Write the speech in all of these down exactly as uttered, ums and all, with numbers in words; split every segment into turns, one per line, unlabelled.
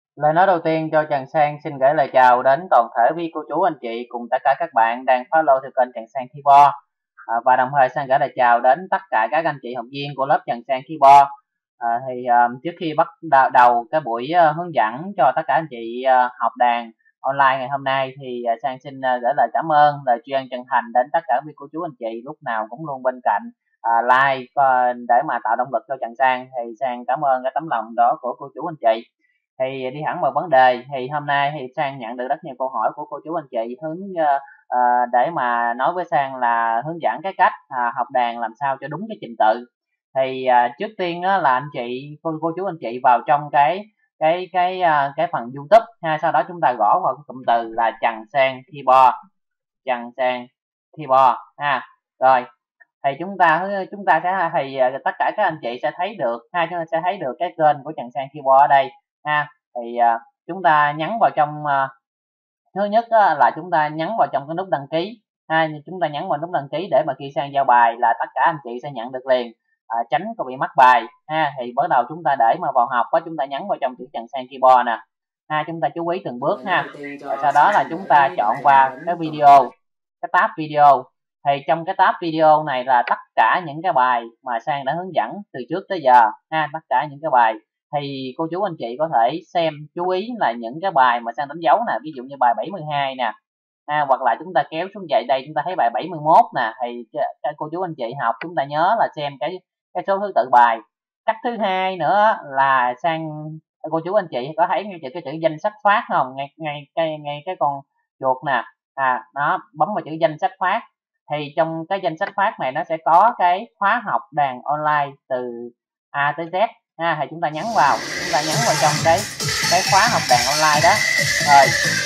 Lời nói đầu tiên cho Trần Sang xin gửi lời chào đến toàn thể quý cô chú anh chị cùng tất cả các bạn đang follow theo kênh Trần Sang Keyboard. À, và đồng thời Sang gửi lời chào đến tất cả các anh chị học viên của lớp Trần Sang Keyboard. À, thì à, trước khi bắt đầu cái buổi uh, hướng dẫn cho tất cả anh chị uh, học đàn online ngày hôm nay thì uh, Sang xin uh, gửi lời cảm ơn, lời tri ân chân thành đến tất cả quý cô chú anh chị lúc nào cũng luôn bên cạnh uh, like uh, để mà tạo động lực cho Trần Sang. Thì Sang cảm ơn cái tấm lòng đó của cô chú anh chị. Thì đi thẳng vào vấn đề, thì hôm nay thì Sang nhận được rất nhiều câu hỏi của cô chú anh chị hướng uh, uh, để mà nói với Sang là hướng dẫn cái cách uh, học đàn làm sao cho đúng cái trình tự. Thì uh, trước tiên uh, là anh chị cô, cô chú anh chị vào trong cái cái cái uh, cái phần YouTube ha, sau đó chúng ta gõ vào cái cụm từ là Trần Sang Keyboard, Trần Sang Keyboard ha. Rồi thì chúng ta chúng ta sẽ thì tất cả các anh chị sẽ thấy được ha, chúng ta sẽ thấy được cái kênh của Trần Sang Keyboard ở đây ha. Thì uh, chúng ta nhấn vào trong uh, thứ nhất uh, là chúng ta nhấn vào trong cái nút đăng ký ha, chúng ta nhấn vào nút đăng ký để mà khi Sang giao bài là tất cả anh chị sẽ nhận được liền, uh, tránh có bị mất bài ha. Thì bắt đầu chúng ta để mà vào học đó, chúng ta nhấn vào trong chữ Trần Sang Keyboard nè ha, chúng ta chú ý từng bước ha. Và sau đó là chúng ta chọn qua cái video, cái tab video. Thì trong cái tab video này là tất cả những cái bài mà Sang đã hướng dẫn từ trước tới giờ ha, tất cả những cái bài thì cô chú anh chị có thể xem, chú ý là những cái bài mà Sang đánh dấu nè, ví dụ như bài bảy mươi hai nè ha, hoặc là chúng ta kéo xuống dậy đây chúng ta thấy bài bảy mươi mốt nè. Thì các cô chú anh chị học chúng ta nhớ là xem cái cái số thứ tự bài. Cách thứ hai nữa là Sang cô chú anh chị có thấy ngay chữ cái chữ danh sách phát không, ngay ngay cái ngay cái con chuột nè, à nó bấm vào chữ danh sách phát. Thì trong cái danh sách phát này nó sẽ có cái khóa học đàn online từ A tới Z ha, thì chúng ta nhấn vào, chúng ta nhấn vào trong cái cái khóa học đàn online đó. Rồi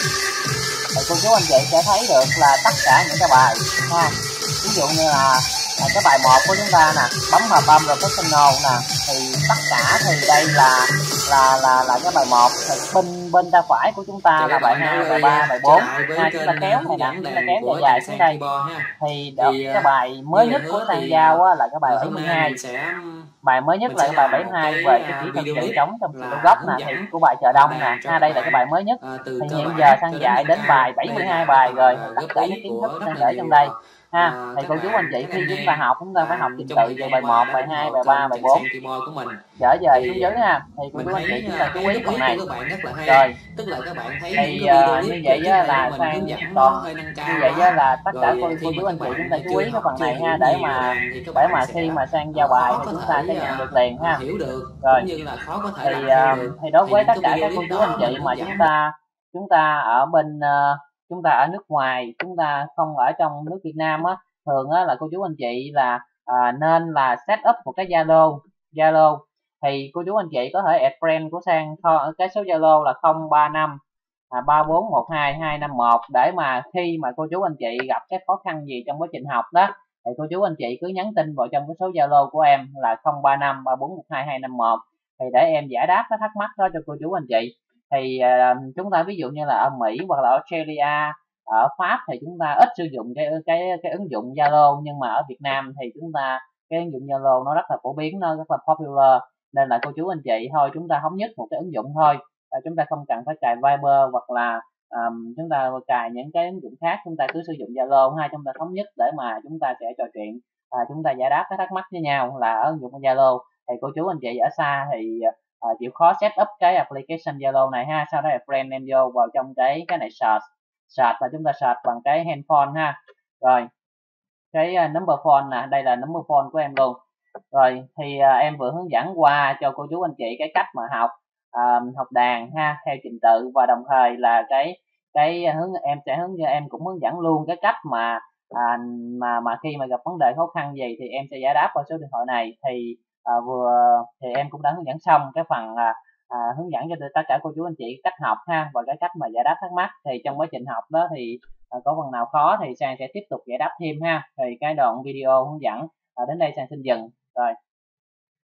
thì cô chú anh chị sẽ thấy được là tất cả những cái bài ha, ví dụ như là, là cái bài một của chúng ta nè, bấm hợp âm professional nè, thì tất cả thì đây là là là là cái bài một. Thì bên bên tay phải của chúng ta là bài hai, bài ba, bài bốn ha, chúng ta kéo này nè, chúng ta kéo dài dài xuống đây thì đó, cái bài mới nhất của Tăng Giao á, là cái bài bảy mươi hai. Bài mới nhất là cái bài bảy mươi hai về cái kỹ thuật chèn trống trong solo gốc nè, thì của bài Chợ Đông nè ha, đây là cái bài mới nhất. Thì hiện giờ Sang dạy đến bài bảy mươi hai bài rồi, tất cả các kiến thức Sang để trong đây ha. Thì cô chú anh chị khi chúng ta học chúng ta phải học trình tự từ bài một, bài hai, bài ba, bài bốn trở về xuống dưới ha. Thì cô chú anh chị chúng ta chú ý phần này. Rồi thì uh, như vậy á, là Sang còn như vậy á, là tất cả cô, cô chú anh chị chúng ta chú ý cái phần này ha, để mà để mà khi mà Sang giao bài thì chúng ta sẽ nhận được liền ha. Rồi thì uh, thì đối với tất cả các cô chú anh chị mà chúng ta chúng ta ở bên uh, chúng ta ở nước ngoài, chúng ta không ở trong nước Việt Nam á, thường á là cô chú anh chị là à, nên là set up một cái Zalo Zalo thì cô chú anh chị có thể add friend của Sang, cái số Zalo là không ba năm ba bốn một hai hai năm một, để mà khi mà cô chú anh chị gặp cái khó khăn gì trong quá trình học đó thì cô chú anh chị cứ nhắn tin vào trong cái số Zalo của em là không ba năm ba bốn một hai hai năm một, thì để em giải đáp cái thắc mắc đó cho cô chú anh chị. Thì uh, chúng ta ví dụ như là ở Mỹ hoặc là Australia, ở Pháp thì chúng ta ít sử dụng cái cái cái ứng dụng Zalo, nhưng mà ở Việt Nam thì chúng ta cái ứng dụng Zalo nó rất là phổ biến, nó rất là popular, nên là cô chú anh chị thôi chúng ta thống nhất một cái ứng dụng thôi, à, chúng ta không cần phải cài Viber hoặc là um, chúng ta cài những cái ứng dụng khác, chúng ta cứ sử dụng Zalo ha, chúng ta thống nhất để mà chúng ta sẽ trò chuyện, à, chúng ta giải đáp cái thắc mắc với nhau là ở ứng dụng Zalo. Thì cô chú anh chị ở xa thì À, chịu khó set up cái application Zalo này ha, sau đó là friend em vô vào trong cái cái này search search và chúng ta search bằng cái handphone ha. Rồi cái uh, number phone nè, đây là number phone của em luôn. Rồi thì uh, em vừa hướng dẫn qua cho cô chú anh chị cái cách mà học uh, học đàn ha theo trình tự, và đồng thời là cái cái hướng em sẽ hướng em cũng hướng dẫn luôn cái cách mà à, mà mà khi mà gặp vấn đề khó khăn gì thì em sẽ giải đáp qua số điện thoại này. Thì à, vừa thì em cũng đã hướng dẫn xong cái phần à, à, hướng dẫn cho tất cả cô chú anh chị cách học ha, và cái cách mà giải đáp thắc mắc. Thì trong quá trình học đó thì à, có phần nào khó thì Sang sẽ tiếp tục giải đáp thêm ha. Thì cái đoạn video hướng dẫn à, đến đây Sang xin dừng rồi.